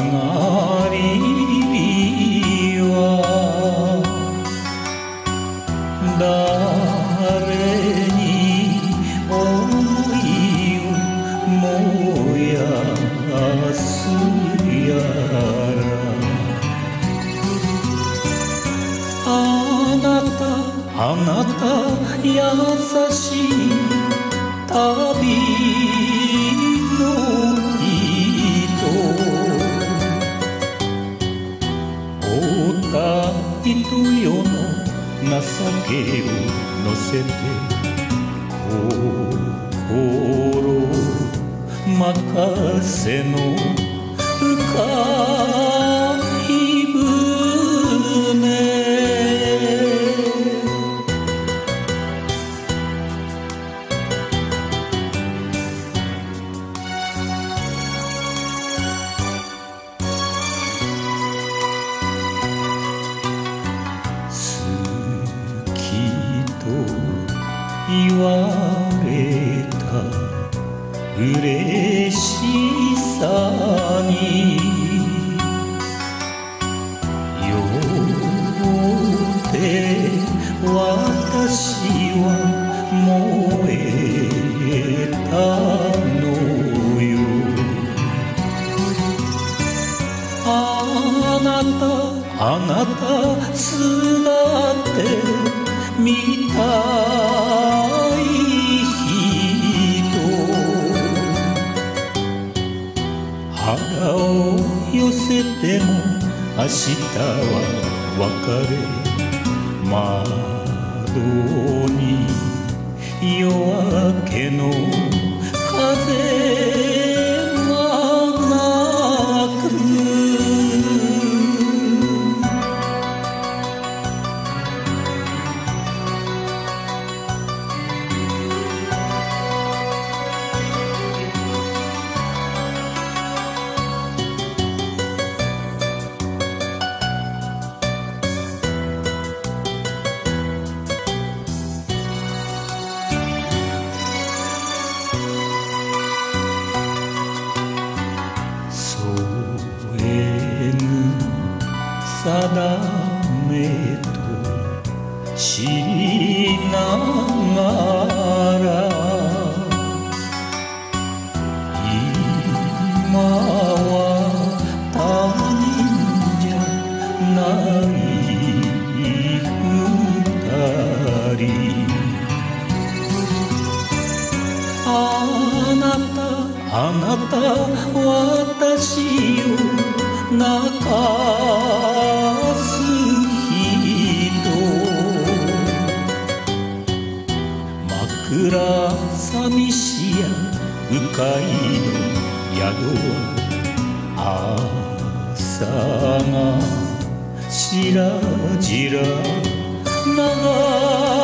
り火は誰に想いを燃やすやらあなた優しい旅の糸おたいと世の情けを乗せて心任せの深い船言われた嬉しさに酔って私は燃えたのよあなたすだって見たい人腹を寄せても明日は別れ窓に夜明けの風が鳴く定めと知りながら今は他人じゃない二人あなた私を泣かす人枕寂しや鵜飼の宿は朝がしらじら長